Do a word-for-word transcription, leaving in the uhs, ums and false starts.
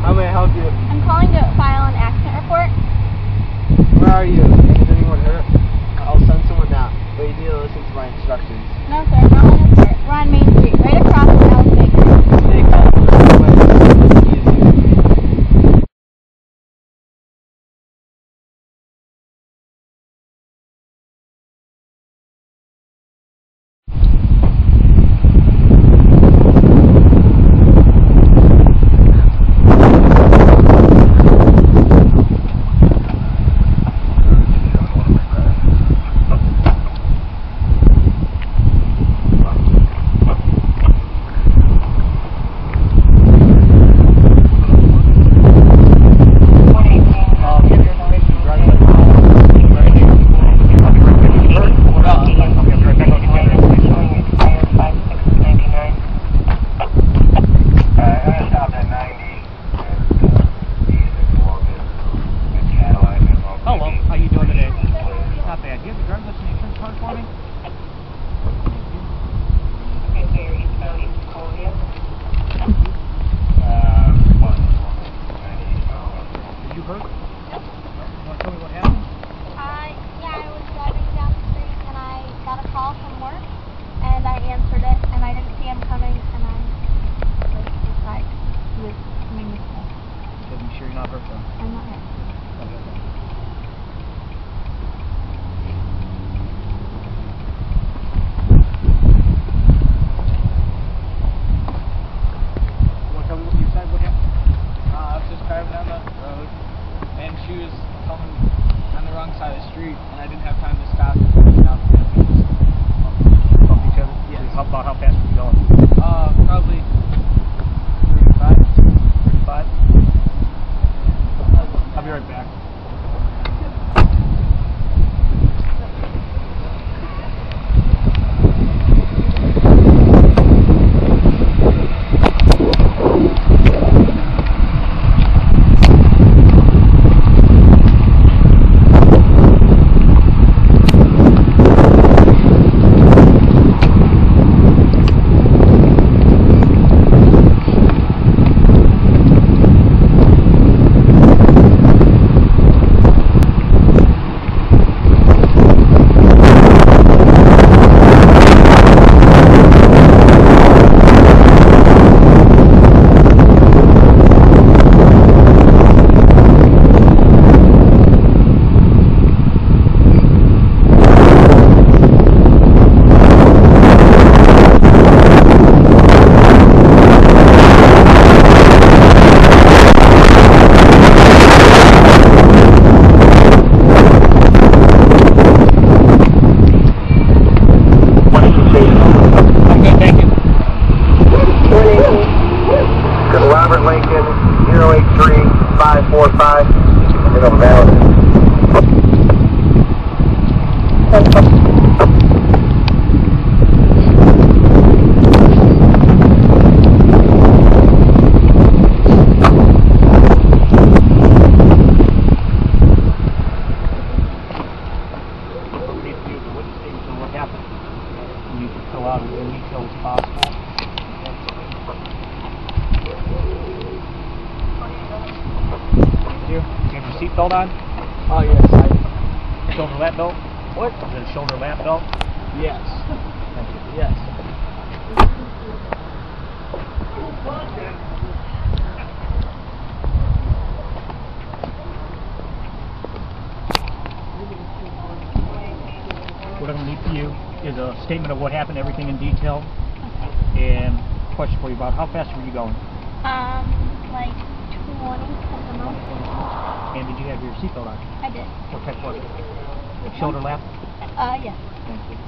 How may I help you? I'm calling to file an accident report. Where are you? Is anyone hurt? I'll send someone now. But you need to listen to my instructions. No, sir. I'm not on report. We're on Main Street, right across from Al's Bakery. Stay calm. It's easy. Seatbelt on? Oh, yes. I... Shoulder lap belt? What? Is it a shoulder lap belt? Yes. Thank you. Yes. What I'm going to need from you is a statement of what happened, everything in detail, and a question for you about how fast were you going? Um, like twenty at the most. And did you have your seatbelt on? I did. What type was it? Shoulder lap? Uh, yes. Thank you.